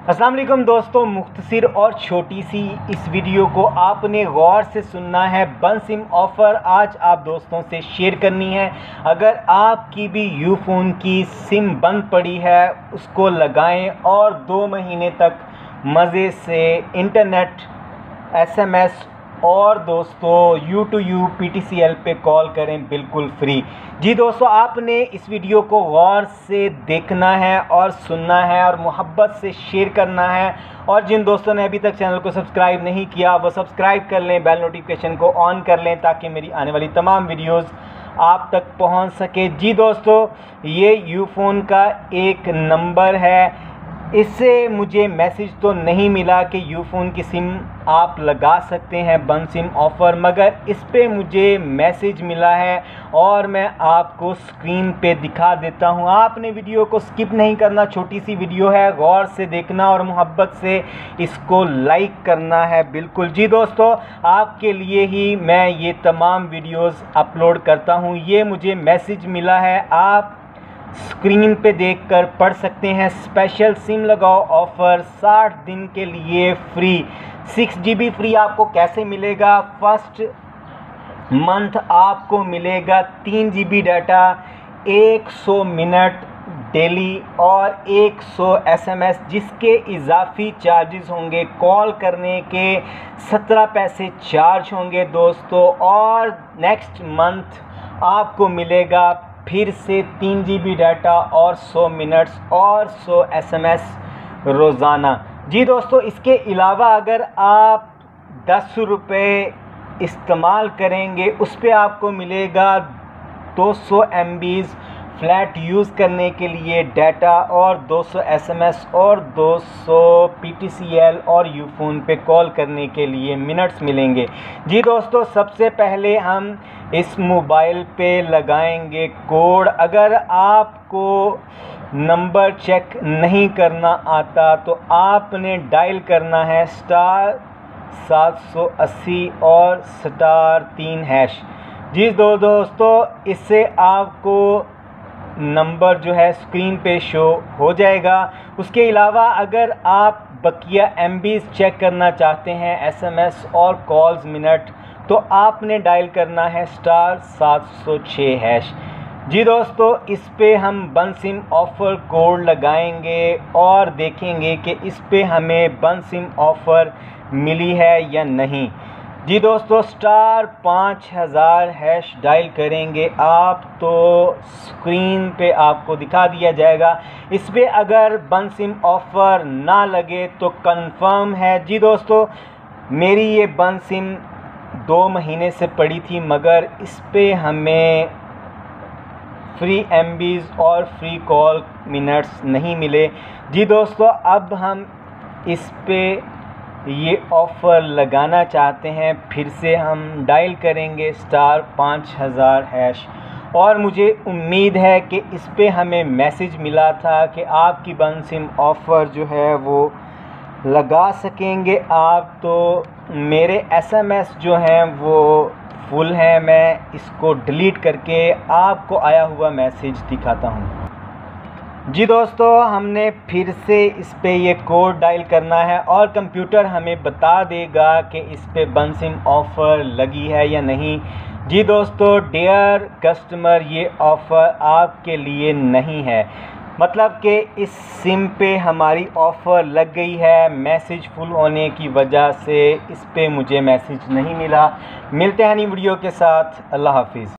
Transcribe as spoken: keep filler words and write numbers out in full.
अस्सलाम वालेकुम दोस्तों, मुख्तसर और छोटी सी इस वीडियो को आपने गौर से सुनना है। बन सिम ऑफ़र आज आप दोस्तों से शेयर करनी है। अगर आपकी भी यूफोन की सिम बंद पड़ी है उसको लगाएं और दो महीने तक मज़े से इंटरनेट, एसएमएस और दोस्तों U to U P T C L पे कॉल करें बिल्कुल फ्री। जी दोस्तों, आपने इस वीडियो को गौर से देखना है और सुनना है और मोहब्बत से शेयर करना है। और जिन दोस्तों ने अभी तक चैनल को सब्सक्राइब नहीं किया वो सब्सक्राइब कर लें, बेल नोटिफिकेशन को ऑन कर लें ताकि मेरी आने वाली तमाम वीडियोस आप तक पहुंच सके। जी दोस्तों, ये यूफोन का एक नंबर है। इससे मुझे मैसेज तो नहीं मिला कि यूफोन की सिम आप लगा सकते हैं बन सिम ऑफ़र, मगर इस पे मुझे मैसेज मिला है और मैं आपको स्क्रीन पे दिखा देता हूं। आपने वीडियो को स्किप नहीं करना, छोटी सी वीडियो है, गौर से देखना और मोहब्बत से इसको लाइक करना है बिल्कुल। जी दोस्तों, आपके लिए ही मैं ये तमाम वीडियोस अपलोड करता हूं। ये मुझे मैसेज मिला है, आप स्क्रीन पे देखकर पढ़ सकते हैं। स्पेशल सिम लगाओ ऑफ़र साठ दिन के लिए free. Six G B free आपको कैसे मिलेगा? फर्स्ट मंथ आपको मिलेगा तीन जी बी डाटा, एक सौ मिनट डेली और एक सौ एस एम एस, जिसके इजाफी चार्जेस होंगे। कॉल करने के सत्रह पैसे चार्ज होंगे दोस्तों। और नेक्स्ट मंथ आपको मिलेगा फिर से तीन जी बी डाटा और सौ मिनट्स और सौ एस एम एस रोज़ाना। जी दोस्तों, इसके अलावा अगर आप दस रुपये इस्तेमाल करेंगे उस पर आपको मिलेगा दो सौ एम बीज़ फ्लैट यूज़ करने के लिए डाटा और दो सौ एस एम एस और दो सौ पी टी सी एल और यूफोन पे कॉल करने के लिए मिनट्स मिलेंगे। जी दोस्तों, सबसे पहले हम इस मोबाइल पे लगाएंगे कोड। अगर आपको नंबर चेक नहीं करना आता तो आपने डायल करना है स्टार सात सौ अस्सी और स्टार तीन हैश। जी दो दोस्तों, इससे आपको नंबर जो है स्क्रीन पे शो हो जाएगा। उसके अलावा अगर आप बकिया एम बीज़ चेक करना चाहते हैं, एस एम एस और कॉल्स मिनट, तो आपने डायल करना है स्टार सात सौ छः हैश। जी दोस्तों, इस पे हम बन सिम ऑफ़र कोड लगाएंगे और देखेंगे कि इस पे हमें बन सिम ऑफ़र मिली है या नहीं। जी दोस्तों, स्टार पाँच हज़ार हैश डायल करेंगे आप तो स्क्रीन पे आपको दिखा दिया जाएगा। इस पे अगर बन सिम ऑफ़र ना लगे तो कंफर्म है। जी दोस्तों, मेरी ये बन सिम दो महीने से पड़ी थी मगर इस पे हमें फ्री एम बीज़ और फ्री कॉल मिनट्स नहीं मिले। जी दोस्तों, अब हम इस पे ये ऑफ़र लगाना चाहते हैं। फिर से हम डायल करेंगे स्टार पाँच हज़ार हैश और मुझे उम्मीद है कि इस पे हमें मैसेज मिला था कि आपकी बन सिम ऑफ़र जो है वो लगा सकेंगे आप। तो मेरे एस एम एस जो हैं वो फुल हैं। मैं इसको डिलीट करके आपको आया हुआ मैसेज दिखाता हूँ। जी दोस्तों, हमने फिर से इस पे ये कोड डायल करना है और कंप्यूटर हमें बता देगा कि इस पे बन सिम ऑफ़र लगी है या नहीं। जी दोस्तों, डियर कस्टमर, ये ऑफ़र आपके लिए नहीं है। मतलब कि इस सिम पे हमारी ऑफ़र लग गई है। मैसेज फुल होने की वजह से इस पे मुझे मैसेज नहीं मिला। मिलते हैं नई वीडियो के साथ। अल्लाह हाफिज़।